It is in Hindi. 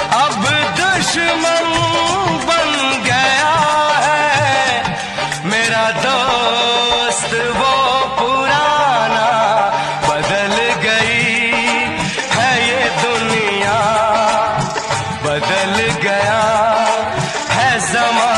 अब दुश्मन बन गया है मेरा दोस्त वो पुराना। बदल गई है ये दुनिया, बदल गया है ज़माना।